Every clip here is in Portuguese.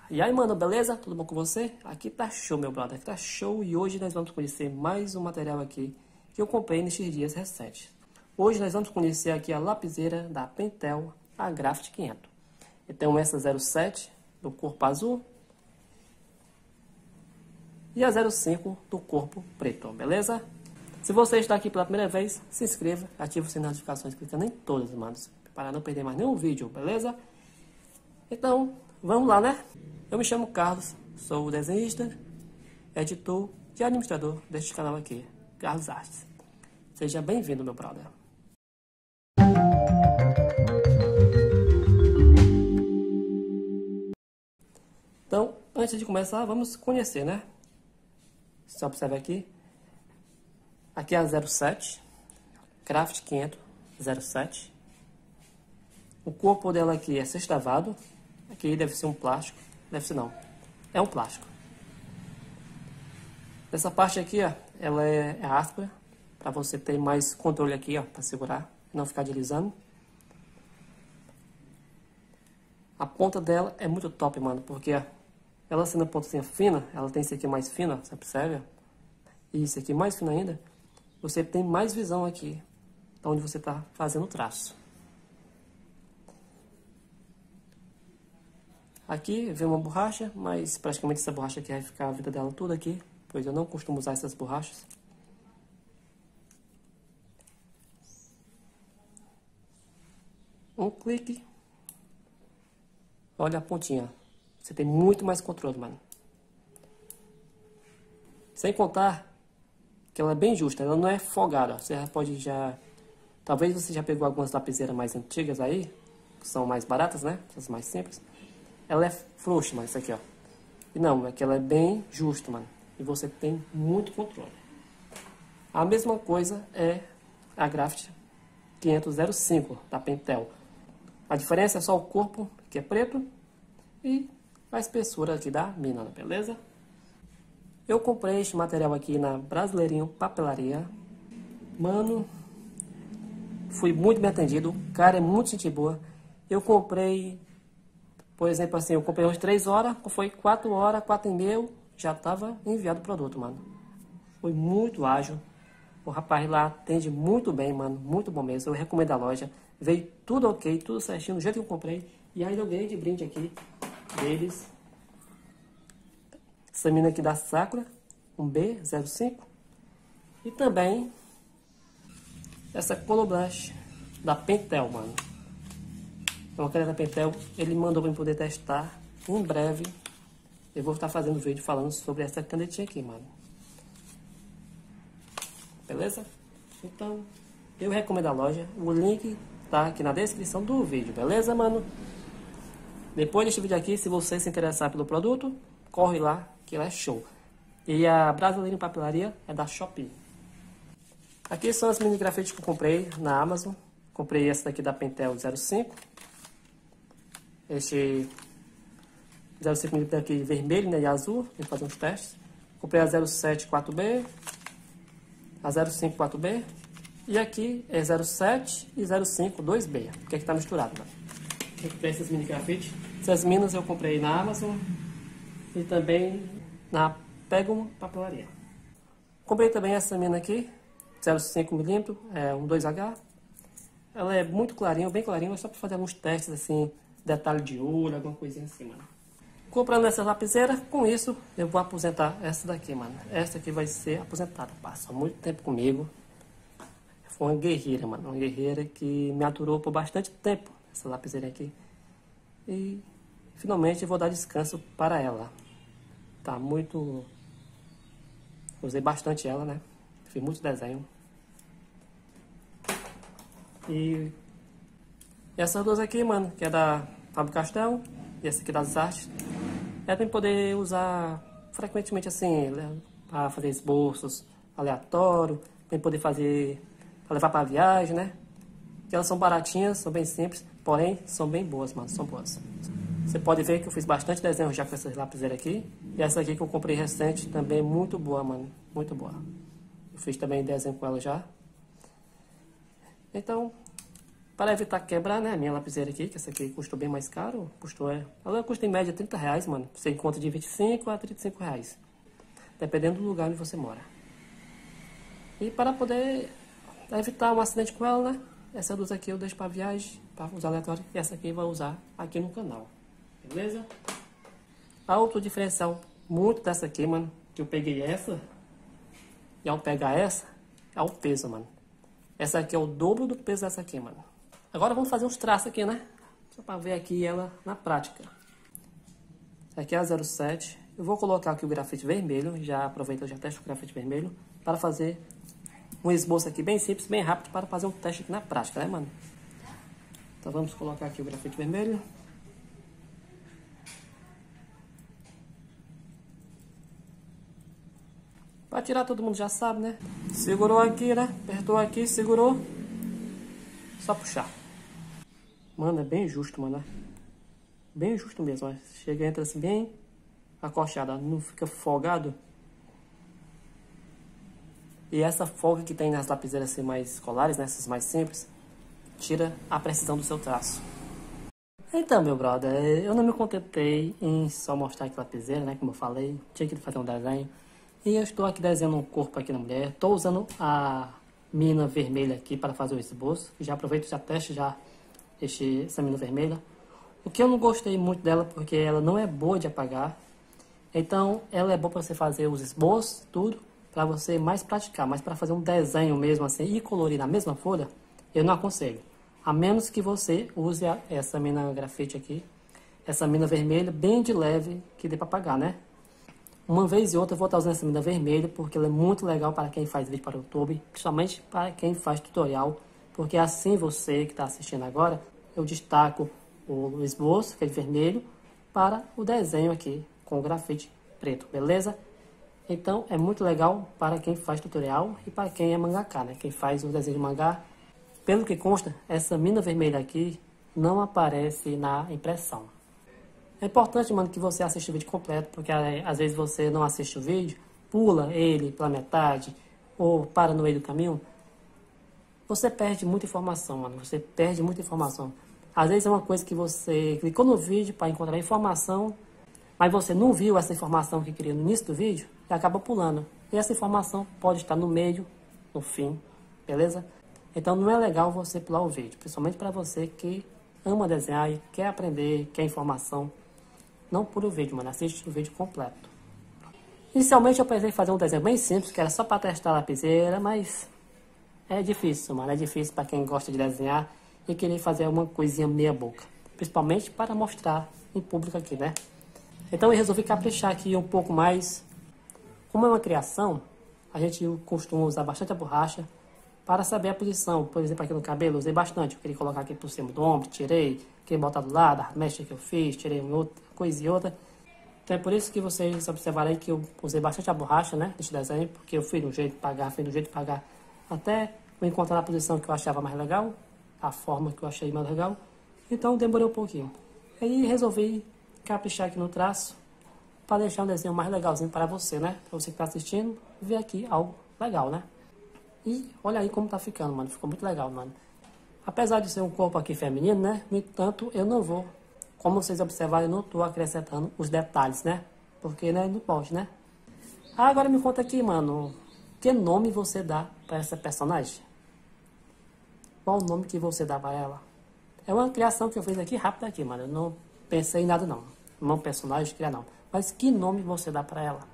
E aí, mano, beleza? Tudo bom com você? Aqui tá show, meu brother, aqui tá show. E hoje nós vamos conhecer mais um material aqui que eu comprei nesses dias recentes. Hoje nós vamos conhecer aqui a lapiseira da Pentel, a Graphite 500. Então essa 07 do corpo azul e a 05 do corpo preto, beleza? Se você está aqui pela primeira vez, se inscreva, ative o sininho de notificações, clicando em todas, manos, para não perder mais nenhum vídeo, beleza? Então, vamos lá, né? Eu me chamo Carlos, sou desenhista, editor e administrador deste canal aqui, Carlos Artes. Seja bem-vindo, meu brother. Então, antes de começar, vamos conhecer, né? Você observa aqui. Aqui é a 07, Graphite 500 07. O corpo dela aqui é sextavado. Aqui deve ser um plástico. Deve ser não. É um plástico. Essa parte aqui, ó, ela é áspera. Para você ter mais controle aqui, ó, para segurar. E não ficar deslizando. A ponta dela é muito top, mano. Porque ó, ela sendo a pontazinha fina, ela tem isso aqui mais fina, você percebe? E isso aqui mais fino ainda. Você tem mais visão aqui. Onde você está fazendo o traço. Aqui vem uma borracha, mas praticamente essa borracha aqui vai ficar a vida dela toda aqui, pois eu não costumo usar essas borrachas. Um clique. Olha a pontinha. Você tem muito mais controle, mano. Sem contar que ela é bem justa, ela não é folgada. Você pode já... Talvez você já pegou algumas lapiseiras mais antigas aí, que são mais baratas, né? Essas mais simples. Ela é frouxa, mas isso aqui, ó. E não, é que ela é bem justa, mano. E você tem muito controle. A mesma coisa é a Graphite 500 da Pentel. A diferença é só o corpo, que é preto, e a espessura aqui da mina, beleza? Eu comprei este material aqui na Brasileirinho Papelaria. Mano, fui muito bem atendido. O cara é muito gente boa. Eu comprei... Por exemplo, assim, eu comprei umas 3 horas, foi 4 horas, 4 e meia, já estava enviado o produto, mano. Foi muito ágil. O rapaz lá atende muito bem, mano, muito bom mesmo. Eu recomendo a loja. Veio tudo ok, tudo certinho, do jeito que eu comprei. E ainda eu ganhei de brinde aqui deles. Essa mina aqui da Sakura, um B05. E também essa Color Blush da Pentel, mano. Uma caneta Pentel, ele mandou para eu poder testar. Em breve eu vou estar fazendo vídeo falando sobre essa canetinha aqui, mano. Beleza? Então, eu recomendo a loja. O link tá aqui na descrição do vídeo, beleza, mano? Depois deste vídeo aqui, se você se interessar pelo produto, corre lá, que ela é show. E a Brasileirinho Papelaria é da Shopee. Aqui são as mini grafites que eu comprei na Amazon. Comprei essa daqui da Pentel 05. Este 05mm aqui vermelho, né, e azul, vou fazer uns testes. Comprei a 07 4B, a 05 4B, e aqui é 07 e 05 2B, porque aqui tá misturado, né? Eu comprei essas mini grafites. Essas minas eu comprei na Amazon e também na Pegum Papelaria. Comprei também essa mina aqui, 05mm, é um 2H. Ela é muito clarinha, bem clarinha, mas só para fazer alguns testes assim, detalhe de ouro, alguma coisinha assim, mano. Comprando essa lapiseira, com isso eu vou aposentar essa daqui, mano. Essa aqui vai ser aposentada, passa muito tempo comigo. Foi uma guerreira, mano, uma guerreira que me aturou por bastante tempo, essa lapiseira aqui. E finalmente eu vou dar descanso para ela. Tá muito... Usei bastante ela, né? Fiz muito desenho. E essas duas aqui, mano, que é da Faber-Castell e essa aqui das Artes, é pra poder usar frequentemente assim, para fazer esboços aleatórios, pra poder fazer, pra levar pra viagem, né? Que elas são baratinhas, são bem simples, porém são bem boas, mano, são boas. Você pode ver que eu fiz bastante desenho já com essas lapiseiras aqui. E essa aqui que eu comprei recente também é muito boa, mano, muito boa. Eu fiz também desenho com ela já. Então, Para evitar quebrar, né, a minha lapiseira aqui, que essa aqui custou bem mais caro. Ela custa em média R$30, mano. Você encontra de 25 a 35 reais. Dependendo do lugar onde você mora. E para poder evitar um acidente com ela, né? Essa luz aqui eu deixo para viagem, para usar aleatório. E essa aqui eu vou usar aqui no canal. Beleza? A outro diferencial muito dessa aqui, mano, que eu peguei essa. E ao pegar essa, é o peso, mano. Essa aqui é o dobro do peso dessa aqui, mano. Agora vamos fazer uns traços aqui, né? Só para ver aqui ela na prática. Essa aqui é a 07. Eu vou colocar aqui o grafite vermelho. Já aproveito, eu já testo o grafite vermelho. Para fazer um esboço aqui bem simples, bem rápido. Para fazer um teste aqui na prática, né, mano? Então vamos colocar aqui o grafite vermelho. Para tirar, todo mundo já sabe, né? Segurou aqui, né? Apertou aqui, segurou. Só puxar. Mano, é bem justo, mano. Bem justo mesmo, ó. Chega, entra assim bem acochada, não fica folgado. E essa folga que tem nas lapiseiras assim mais escolares, né? Essas mais simples, tira a precisão do seu traço. Então, meu brother, eu não me contentei em só mostrar aqui a lapiseira, né? Como eu falei, tinha que fazer um desenho. E eu estou aqui desenhando um corpo aqui na mulher. Estou usando a mina vermelha aqui para fazer o esboço. Já aproveito, já testo já essa mina vermelha. O que eu não gostei muito dela, porque ela não é boa de apagar. Então, ela é boa para você fazer os esboços, tudo, para você mais praticar. Mas para fazer um desenho mesmo assim e colorir na mesma folha, eu não aconselho. A menos que você use essa mina grafite aqui, essa mina vermelha, bem de leve, que dê para apagar, né? Uma vez e outra eu vou estar usando essa mina vermelha, porque ela é muito legal para quem faz vídeo para o YouTube, principalmente para quem faz tutorial, porque assim você que está assistindo agora, eu destaco o esboço, que é de vermelho, para o desenho aqui, com o grafite preto, beleza? Então é muito legal para quem faz tutorial e para quem é mangaka, né? Quem faz o desenho de mangá. Pelo que consta, essa mina vermelha aqui não aparece na impressão. É importante, mano, que você assista o vídeo completo, porque às vezes você não assiste o vídeo, pula ele pela metade, ou para no meio do caminho. Você perde muita informação, mano. Você perde muita informação. Às vezes é uma coisa que você clicou no vídeo para encontrar informação, mas você não viu essa informação que queria no início do vídeo e acaba pulando. E essa informação pode estar no meio, no fim, beleza? Então não é legal você pular o vídeo, principalmente para você que ama desenhar e quer aprender, quer informação. Não pula o vídeo, mano. Assiste o vídeo completo. Inicialmente eu pensei em fazer um desenho bem simples, que era só para testar a lapiseira, mas é difícil, mano. É difícil para quem gosta de desenhar e querer fazer uma coisinha meia boca. Principalmente para mostrar em público aqui, né? Então eu resolvi caprichar aqui um pouco mais. Como é uma criação, a gente costuma usar bastante a borracha para saber a posição. Por exemplo, aqui no cabelo, usei bastante. Eu queria colocar aqui por cima do ombro, tirei, queria botar do lado, a mecha que eu fiz, tirei uma outra coisa e outra. Então é por isso que vocês observaram aí que eu usei bastante a borracha, né, nesse desenho, porque eu fui do jeito de pagar, até eu encontrar a posição que eu achava mais legal, a forma que eu achei mais legal. Então demorei um pouquinho. Aí resolvi caprichar aqui no traço, para deixar um desenho mais legalzinho para você, né? Para você que está assistindo, ver aqui algo legal, né? E olha aí como tá ficando, mano. Ficou muito legal, mano. Apesar de ser um corpo aqui feminino, né? No entanto, eu não vou, como vocês observaram, eu não tô acrescentando os detalhes, né? Porque, né, não pode, né? Ah, agora me conta aqui, mano. Que nome você dá para essa personagem? Qual o nome que você dá para ela? É uma criação que eu fiz aqui rápida aqui, mano. Eu não pensei em nada, não. Não personagem, criar não. Mas que nome você dá para ela?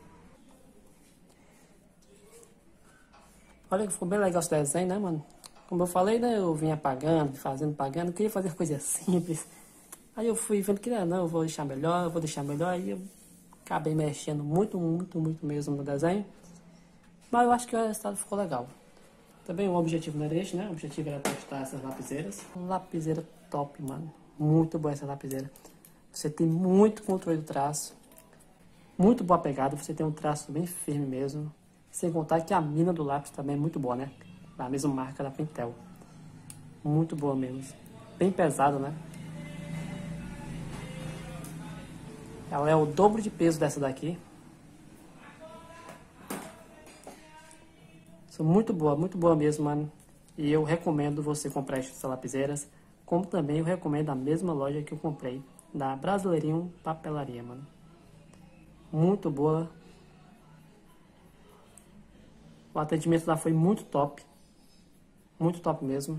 Olha que ficou bem legal esse desenho, né, mano? Como eu falei, né, eu vim apagando, pagando. Eu queria fazer coisas simples. Aí eu fui vendo que, não, eu vou deixar melhor, Aí eu acabei mexendo muito mesmo no desenho. Mas eu acho que o resultado ficou legal. Também o objetivo não era este, né? O objetivo era testar essas lapiseiras. Lapiseira top, mano. Muito boa essa lapiseira. Você tem muito controle do traço. Muito boa pegada. Você tem um traço bem firme mesmo. Sem contar que a mina do lápis também é muito boa, né? Da mesma marca da Pentel. Muito boa mesmo. Bem pesada, né? Ela é o dobro de peso dessa daqui. São muito boa mesmo, mano. E eu recomendo você comprar essas lapiseiras, como também eu recomendo a mesma loja que eu comprei, da Brasileirinho Papelaria, mano. Muito boa. O atendimento lá foi muito top mesmo.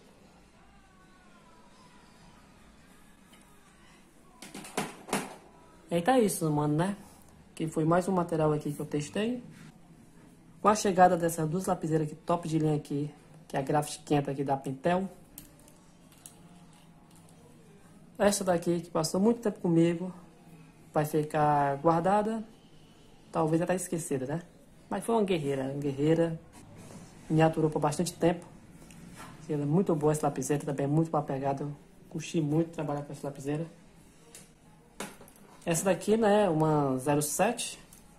E tá isso, mano, né? Que foi mais um material aqui que eu testei. Com a chegada dessas duas lapiseiras aqui, top de linha aqui, que é a Graphite 500 aqui da Pentel. Essa daqui que passou muito tempo comigo, vai ficar guardada, talvez até esquecida, né? Mas foi uma guerreira, me aturou por bastante tempo. Ela é muito boa essa lapiseira, também é muito bem pegada, eu curti muito trabalhar com essa lapiseira. Essa daqui, né, uma 07.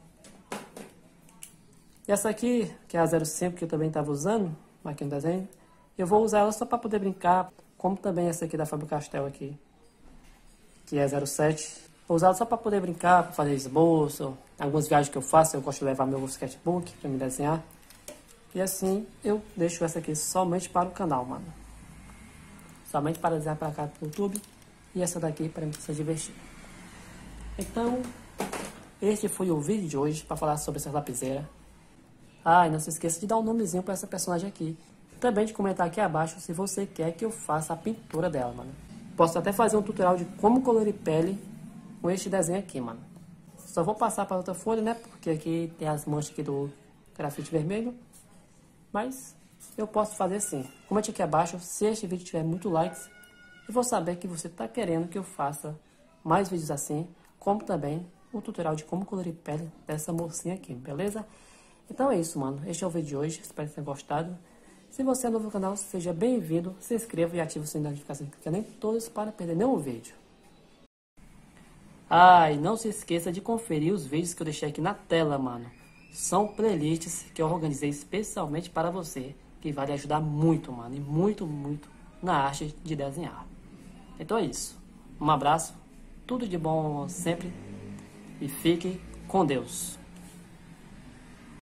E essa aqui, que é a 05, que eu também estava usando aqui no desenho, eu vou usar ela só para poder brincar, como também essa aqui da Faber-Castell aqui, que é 07. Vou usar ela só para poder brincar, para fazer esboço, algumas viagens que eu faço, eu gosto de levar meu sketchbook para me desenhar. E assim, eu deixo essa aqui somente para o canal, mano. Somente para desenhar para cá pro YouTube, e essa daqui para mim se divertir. Então, este foi o vídeo de hoje para falar sobre essa lapiseira. Ah, e não se esqueça de dar um nomezinho para essa personagem aqui. Também de comentar aqui abaixo se você quer que eu faça a pintura dela, mano. Posso até fazer um tutorial de como colorir pele com este desenho aqui, mano. Só vou passar para outra folha, né? Porque aqui tem as manchas aqui do grafite vermelho. Mas eu posso fazer assim. Comente aqui abaixo se este vídeo tiver muito likes. Eu vou saber que você está querendo que eu faça mais vídeos assim. Como também um tutorial de como colorir pele dessa mocinha aqui, beleza? Então é isso, mano. Este é o vídeo de hoje. Espero que tenha gostado. Se você é novo no canal, seja bem-vindo. Se inscreva e ative o sininho de notificação, clicando em todos para perder nenhum vídeo. Ah, e não se esqueça de conferir os vídeos que eu deixei aqui na tela, mano. São playlists que eu organizei especialmente para você, que vai lhe ajudar muito, mano. E muito, muito na arte de desenhar. Então é isso. Um abraço. Tudo de bom sempre. E fique com Deus.